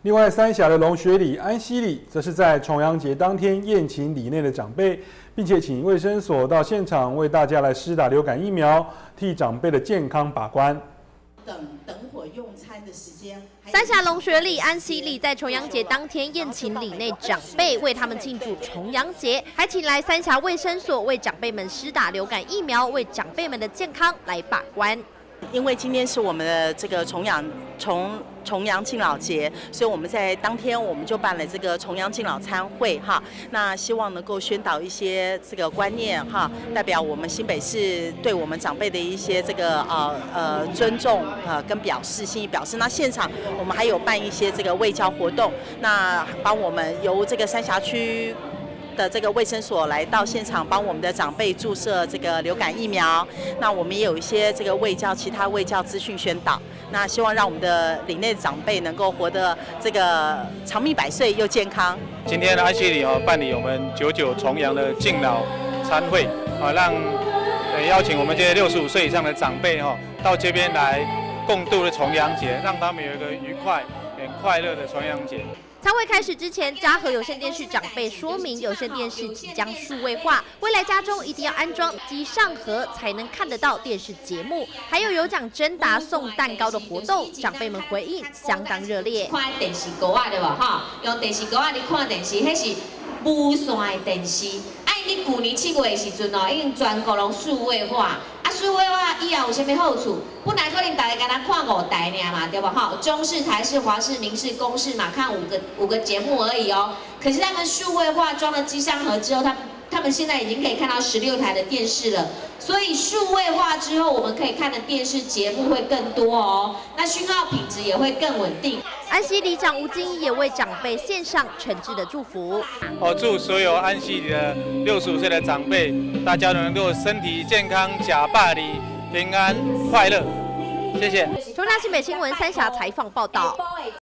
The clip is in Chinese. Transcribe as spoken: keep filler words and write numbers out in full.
另外，三峡的龙学里、安溪里，则是在重阳节当天宴请里内的长辈，并且请卫生所到现场为大家来施打流感疫苗，替长辈的健康把关。 等等会用餐的时间。 三峡龙学里、安溪里在重阳节当天宴请里内长辈，为他们庆祝重阳节，还请来三峡卫生所为长辈们施打流感疫苗，为长辈们的健康来把关。 因为今天是我们的这个重阳重重阳敬老节，所以我们在当天我们就办了这个重阳敬老餐会哈。那希望能够宣导一些这个观念哈，代表我们新北市对我们长辈的一些这个呃呃尊重呃跟表示心意表示。那现场我们还有办一些这个卫教活动，那帮我们由这个三峡区的这个卫生所来到现场帮我们的长辈注射这个流感疫苗，那我们也有一些这个卫教其他卫教资讯宣导，那希望让我们的里内的长辈能够活得这个长命百岁又健康。 今天的安溪里哦办理我们九九重阳的敬老餐会啊，让呃邀请我们这些六十五岁以上的长辈哈到这边来共度的重阳节，让他们有一个愉快、很快乐的重阳节。 餐会开始之前，嘉禾有线电视长辈说明，有线电视即将数位化，未来家中一定要安装机上盒才能看得到电视节目。还有有奖征答送蛋糕的活动，长辈们回应相当热烈。 看电视锅啊，对吧？哈，用电视锅啊，你看电视，迄是无线的电视。哎，你去年七月的时阵哦，已经全国拢数位化。啊，数位化以后有啥物好处？本来可能大家敢若看五台尔嘛，对吧？哈，中视、台视、华视、民视、公视嘛，看五个五个节目而已哦。可是他们数位化装了机上盒之后，他他们现在已经可以看到十六台的电视了。所以数位化之后，我们可以看的电视节目会更多哦，那讯号品质也会更稳定。 安溪里长吴金也为长辈献上诚挚的祝福。 哦，祝所有安溪里的六十五岁的长辈，大家能够身体健康、假百里、平安快乐。谢谢。 中大新北新闻三峡采访报道。